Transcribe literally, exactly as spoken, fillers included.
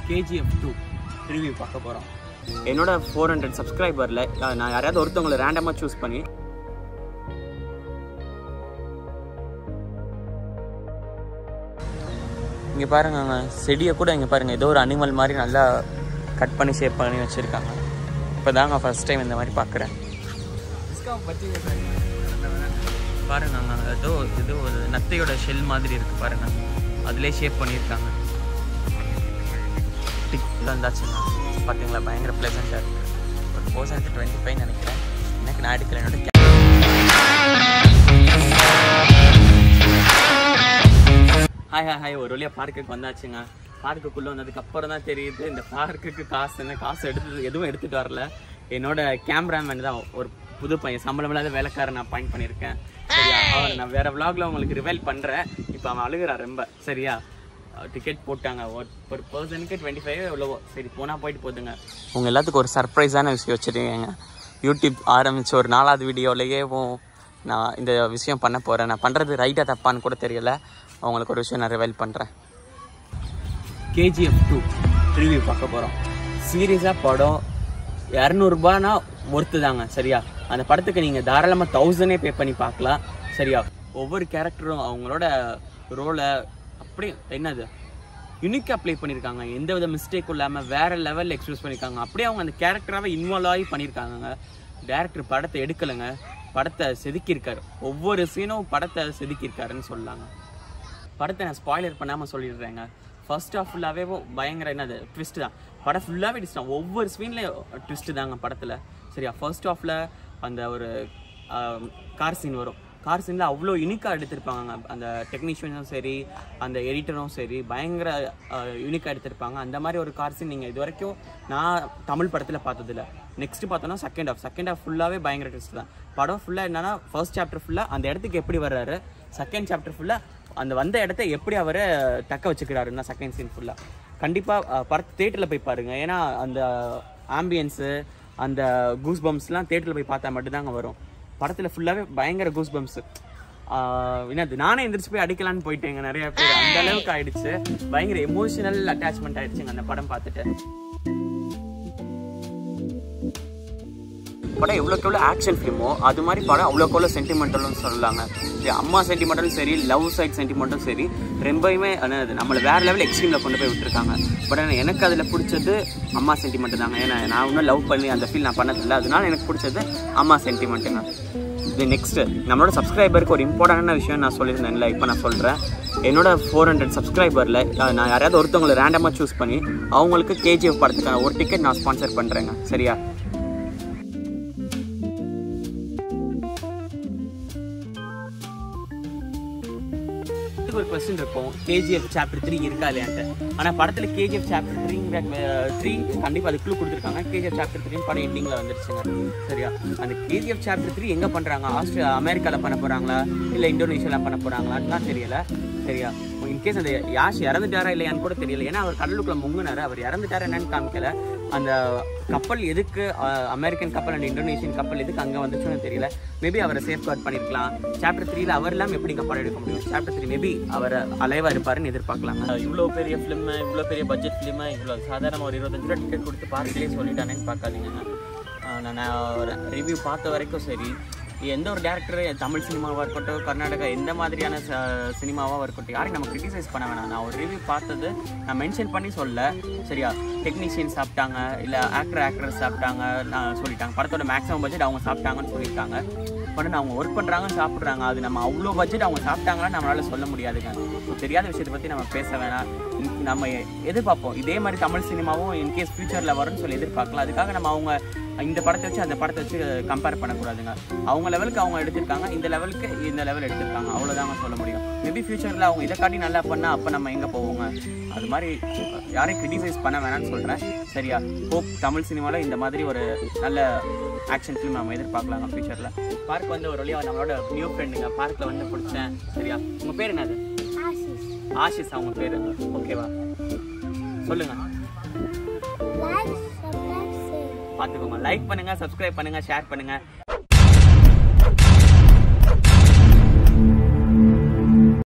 K G F two review பார்க்க போகிறோம். என்னோட ஃபோர் ஹண்ட்ரட் சப்ஸ்கிரைபரில் நான் யாரையாவது ஒருத்தவங்களை ரேண்டமாக சூஸ் பண்ணி இங்கே பாருங்க, செடியை கூட இங்கே பாருங்கள், ஏதோ ஒரு அனிமல் மாதிரி நல்லா கட் பண்ணி ஷேப் பண்ணி வச்சுருக்காங்க. இப்போ தாங்க ஃபர்ஸ்ட் டைம் இந்த மாதிரி பார்க்குறேன். பாருங்க, ஏதோ ஏதோ ஒரு நத்தையோட ஷெல் மாதிரி இருக்குது பாருங்கள், அதிலே ஷேப் பண்ணியிருக்காங்க. டிக்கில் இருந்தாச்சுங்க பார்த்தீங்களா, பயங்கர ப்ளசண்ட்டாக இருக்குது. ஒரு பர்சன்ட் டுவெண்ட்டி ஃபைவ் நினைக்கிறேன். எனக்கு நான் எடுக்கல. என்னோட ஹாய் ஹாய் ஹாய் ஒரு வழியாக பார்க்குக்கு வந்தாச்சுங்க. பார்க்குக்குள்ளே வந்ததுக்கு அப்புறம் தான் தெரியுது இந்த பார்க்குக்கு காசு என்ன, காசு எடுத்து எதுவும் எடுத்துகிட்டு வரல. என்னோட கேமராமேன் தான் ஒரு புது பையன், சம்பளம் இல்லாத வேலைக்காரன் நான் பாயிண்ட் பண்ணியிருக்கேன். சரியா, அவன் நான் வேறு விளாகில் உங்களுக்கு ரிவைல் பண்ணுறேன். இப்போ அவன் அழுகிறான் ரொம்ப. சரியா, டிக்கெட் போட்டாங்க ஒரு ஒரு பர்சனுக்கு டுவெண்ட்டி ஃபைவ் எவ்வளவோ. சரி போனால் போயிட்டு போதுங்க. உங்கள் எல்லாத்துக்கும் ஒரு சர்ப்ரைஸான விஷயம் வச்சுருக்கேங்க. யூடியூப் ஆரம்பித்த ஒரு நாலாவது வீடியோலையே நான் இந்த விஷயம் பண்ண போகிறேன். நான் பண்ணுறது ரைட்டாக தப்பான்னு கூட தெரியல. அவங்களுக்கு ஒரு விஷயம் நான் ரிவைல் பண்ணுறேன். K G F two review பார்க்க போகிறோம். சீரியஸாக படம் இரநூறுபானா ஒர்த்து தாங்க. சரியா, அந்த படத்துக்கு நீங்கள் தாராளமாக தௌசண்டே பே பண்ணி பார்க்கலாம். சரியா, ஒவ்வொரு கேரக்டரும் அவங்களோட ரோலை அப்படி என்னது யூனிக்காக ப்ளே பண்ணியிருக்காங்க. எந்த வித மிஸ்டேக்கும் இல்லாமல் வேறு லெவலில் எக்ஸ்பிரஸ் பண்ணியிருக்காங்க. அப்படியே அவங்க அந்த கேரக்டராகவே இன்வால்வ் ஆகி பண்ணியிருக்காங்க. டேரக்டர் படத்தை எடுக்கலைங்க, படத்தை செதுக்கியிருக்காரு. ஒவ்வொரு சீனும் படத்தை செதுக்கியிருக்காருன்னு சொல்லலாங்க. படத்தை நான் ஸ்பாய்லர் பண்ணாமல் சொல்லிடுறேங்க. ஃபர்ஸ்ட் ஆஃப் ஃபுல்லாகவே பயங்கர என்னது ட்விஸ்ட் தான். படம் ஃபுல்லாகவே ட்விஸ்ட் தான். ஒவ்வொரு சீன்லேயும் ட்விஸ்ட்டு தாங்க படத்தில். சரியா, ஃபர்ஸ்ட் ஆஃபில் அந்த ஒரு கார் சீன் வரும். கார் சீனில் அவ்வளோ யூனிக்காக எடுத்திருப்பாங்க. அந்த டெக்னீஷியனும் சரி, அந்த எடிட்டரும் சரி, பயங்கர யூனிக்காக எடுத்திருப்பாங்க. அந்த மாதிரி ஒரு கார் சீன் நீங்கள் இது வரைக்கும் நான் தமிழ் படத்தில் பார்த்ததில்ல. நெக்ஸ்ட்டு பார்த்தோன்னா செகண்ட் ஆஃப் செகண்ட் ஆஃப் ஃபுல்லாகவே பயங்கர ட்விஸ்ட் தான். படம் ஃபுல்லாக என்னன்னா, ஃபர்ஸ்ட் சாப்டர் ஃபுல்லாக அந்த இடத்துக்கு எப்படி வர்றாரு, செகண்ட் சாப்டர் ஃபுல்லாக அந்த வந்த இடத்த எப்படி அவரை தக்க வச்சுக்கிறாருன்னா செகண்ட் சீன் ஃபுல்லாக. கண்டிப்பாக படத்தை தேட்டரில் போய் பாருங்கள். ஏன்னா அந்த ஆம்பியன்ஸு, அந்த கூஸ் பம்ப்ஸ்லாம் தேட்டரில் போய் பார்த்தா மட்டும்தாங்க வரும். படத்தில் ஃபுல்லாகவே பயங்கர கூஸ் பம்ப்ஸு. என்னது, நானே எந்திரிச்சு போய் அடிக்கலான்னு போயிட்டேங்க. நிறைய பேர் அந்த அளவுக்கு ஆயிடுச்சு. பயங்கர எமோஷனல் அட்டாச்மெண்ட் ஆயிடுச்சுங்க அந்த படம் பார்த்துட்டு. படம் எவ்வளோக்கு எவ்வளோ ஆக்ஷன் ஃபிலிமோ அது மாதிரி படம் அவ்வளோக்கு எவ்வளோ சென்டிமெண்டலும் சொல்லலாங்க. அம்மா சென்டிமெண்டலும் சரி, லவ் சைட் சென்டிமெண்ட்டும் சரி, ரொம்பவுமே என்னது நம்மளை வேறு லெவல் எக்ஸ்ட்ரீமில் கொண்டு போய் விட்டுருக்காங்க. பட் ஆனால் எனக்கு அதில் பிடிச்சது அம்மா சென்டிமெண்ட் தாங்க. ஏன்னா நான் இன்னும் லவ் பண்ணி அந்த ஃபீல் நான் பண்ணதில்லை. அதனால எனக்கு பிடிச்சது அம்மா சென்டிமெண்ட்டுங்க. இது நெக்ஸ்ட்டு நம்மளோட சப்ஸ்கிரைபருக்கு ஒரு இம்பார்ட்டண்டான விஷயம் நான் சொல்லியிருந்தேன்ல, இப்போ நான் சொல்கிறேன். என்னோட ஃபோர் ஹண்ட்ரட் சப்ஸ்கிரைபரில் நான் யாரையாவது ஒருத்தவங்களை ரேண்டமாக சூஸ் பண்ணி அவங்களுக்கு K G F படத்துக்கான ஒரு டிக்கெட் நான் ஸ்பான்சர் பண்ணுறேங்க. சரியா, ஒரு கொஸ்டின் இருக்கும், K G F chapter three இருக்கா இல்லையான்ட்டு. ஆனால் படத்தில் K G F சாப்டர் த்ரீங்கிற த்ரீ கண்டிப்பாக அது க்ளூ கொடுத்துருக்காங்க. K G F chapter three படம் எண்டிங்கில் வந்துருச்சுங்க. சரியா, அந்த K G F chapter three எங்கே பண்ணுறாங்க, ஆஸ்திரேலியா அமெரிக்காவில் பண்ண போகிறாங்களா இல்லை இந்தோனேஷியாவில் பண்ண போகிறாங்களான்னு தான் தெரியல. சரியா, இன்கேஸ் அந்த யாஷ் இறந்துட்டாரா இல்லையான்னு கூட தெரியல. ஏன்னா அவர் கடலுக்குள்ள முங்குனாரு, அவர் இறந்துட்டாரா என்னன்னு காமிக்கல. அந்த கப்பல் எதுக்கு, அமெரிக்கன் கப்பல் அண்ட் இந்தோனேஷியன் கப்பல் எதுக்கு அங்கே வந்துச்சுன்னு தெரியல. மேபி அவரை சேஃப் கார்ட் பண்ணியிருக்கலாம். சாப்டர் த்ரீல அவர் இல்லாமல் எப்படி படம் எடுக்க முடியும்? சாப்டர் த்ரீ மேபி அவர் அலைவா இருப்பாருன்னு எதிர்பார்க்கலாங்க. இவ்வளோ பெரிய ஃபிலிம், இவ்வளோ பெரிய பட்ஜெட் ஃபிலிம், இவ்வளோ சாதாரண ஒரு இருபத்தஞ்சு ரூபா டிக்கெட் கொடுத்து பார்த்துலேயே சொல்லிட்டானேன்னு பார்க்காதீங்க. நான் ஒரு ரிவ்யூ பார்த்த வரைக்கும் சரி, எந்த ஒரு டேரக்டர் தமிழ் சினிமாவாக இருக்கட்டும், கர்நாடகா எந்த மாதிரியான சினிமாவாக இருக்கட்டும், யாரையும் நம்ம கிரிட்டிசைஸ் பண்ண வேணாம். நான் ஒரு ரிவ்யூ பார்த்தது நான் மென்ஷன் பண்ணி சொல்ல. சரியா, டெக்னீஷியன் சாப்பிட்டாங்க, இல்லை ஆக்டர் ஆக்ட்ரஸ் சாப்பிட்டாங்க நான் சொல்லிட்டாங்க. படத்தோட மேக்ஸிமம் பட்ஜெட் அவங்க சாப்பிட்டாங்கன்னு சொல்லியிருக்காங்க. பட் அவங்க ஒர்க் பண்ணுறாங்க, சாப்பிட்றாங்க. அது நம்ம அவ்வளோ பட்ஜெட் அவங்க சாப்பிட்டாங்களான்னு நம்மளால் சொல்ல முடியாதுங்க. தெரியாத விஷயத்தை பற்றி நம்ம பேச வேணாம். நம்ம எதிர்பார்ப்போம் இதே மாதிரி தமிழ் சினிமாவும் இன்கேஸ் ஃபியூச்சரில் வரும்னு சொல்லி எதிர்பார்க்கலாம். அதுக்காக நம்ம அவங்க இந்த படத்தை வச்சு அந்த படத்தை வச்சு கம்பேர் பண்ணக்கூடாதுங்க. அவங்க லெவலுக்கு அவங்க எடுத்திருக்காங்க, இந்த லெவலுக்கு இந்த லெவல் எடுத்திருக்காங்க, அவ்வளோதாங்க சொல்ல முடியும். மேபி ஃபியூச்சரில் அவங்க இதை காட்டி நல்லா பண்ணால் அப்போ நம்ம எங்கே போவோங்க? அது மாதிரி யாரையும் கிரிட்டிசைஸ் பண்ண வேணாம்னு சொல்கிறேன். சரியா, ஹோப் தமிழ் சினிமாவில் இந்த மாதிரி ஒரு நல்ல ஆக்ஷன் ஃபிலிம் நம்ம எதிர்பார்க்கலாங்க ஃபியூச்சரில். பார்க் வந்து ஒரு வழியாக நம்மளோட நியூ ஃப்ரெண்டுங்க, பார்க்கில் வந்து பிடிச்சேன். சரியா, உங்கள் பேர் என்னது? ஆஷிஸ் அவங்க பேர். ஓகேவா, சொல்லுங்கள். பார்த்துக்கோங்க, லைக் பண்ணுங்கள், சப்ஸ்கிரைப் பண்ணுங்கள், ஷேர் பண்ணுங்கள்.